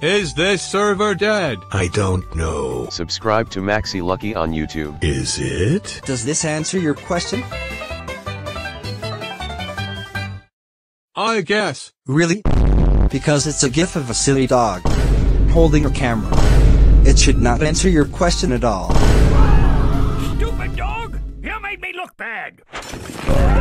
Is this server dead? I don't know. Subscribe to Maxi Lucky on YouTube. Is it? Does this answer your question? I guess. Really? Because it's a gif of a silly dog holding a camera. It should not answer your question at all. Stupid dog! You made me look bad!